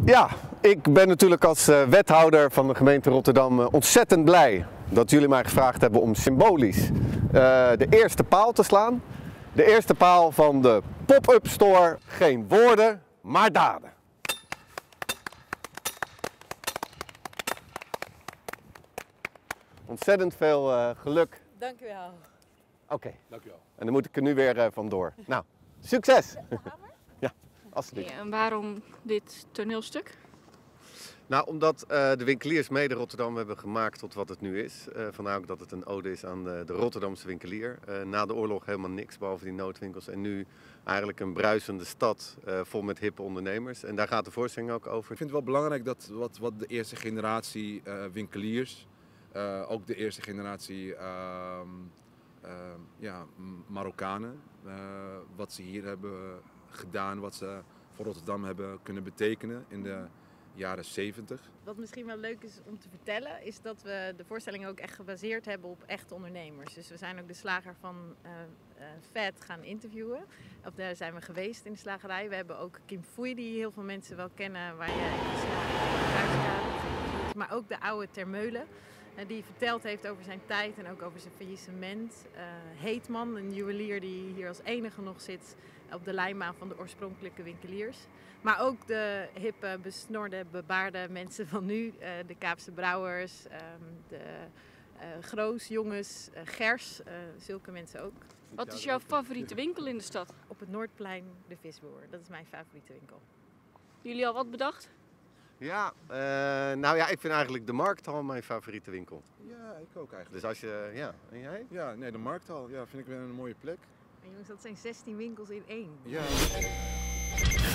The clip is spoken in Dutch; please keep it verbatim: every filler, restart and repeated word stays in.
Ja, ik ben natuurlijk als uh, wethouder van de gemeente Rotterdam uh, ontzettend blij dat jullie mij gevraagd hebben om symbolisch uh, de eerste paal te slaan. De eerste paal van de pop-up store. Geen woorden, maar daden. Ontzettend veel uh, geluk. Dank u wel. Oké. Okay. Dank u wel. En dan moet ik er nu weer uh, vandoor. Nou, succes! Ja, alsjeblieft. Ja, en waarom dit toneelstuk? Nou, omdat uh, de winkeliers mede Rotterdam hebben gemaakt tot wat het nu is. Uh, vandaar ook dat het een ode is aan de, de Rotterdamse winkelier. Uh, na de oorlog helemaal niks, behalve die noodwinkels. En nu eigenlijk een bruisende stad uh, vol met hippe ondernemers. En daar gaat de voorstelling ook over. Ik vind het wel belangrijk dat wat, wat de eerste generatie uh, winkeliers, uh, ook de eerste generatie uh, uh, ja, Marokkanen, uh, wat ze hier hebben gedaan, wat ze voor Rotterdam hebben kunnen betekenen in de jaren zeventig. Wat misschien wel leuk is om te vertellen, is dat we de voorstelling ook echt gebaseerd hebben op echte ondernemers. Dus we zijn ook de slager van uh, uh, Vet gaan interviewen. Of daar zijn we geweest in de slagerij. We hebben ook Kim Foei, die heel veel mensen wel kennen, waar je in de slagerij. Maar ook de oude Termeulen, uh, die verteld heeft over zijn tijd en ook over zijn faillissement. Uh, Heetman, een juwelier die hier als enige nog zit op de lijnbaan van de oorspronkelijke winkeliers. Maar ook de hippe, besnorde, bebaarde mensen van nu. Uh, de Kaapse brouwers, um, de uh, Groosjongens, uh, Gers, uh, zulke mensen ook. Wat is jouw favoriete winkel in de stad? Op het Noordplein de Visboer, dat is mijn favoriete winkel. Jullie al wat bedacht? Ja, uh, nou ja, ik vind eigenlijk de Markthal mijn favoriete winkel. Ja, ik ook eigenlijk. Dus als je, ja, en jij? Ja, nee, de Markthal, ja, vind ik weer een mooie plek. En jongens, dat zijn zestien winkels in één. Ja.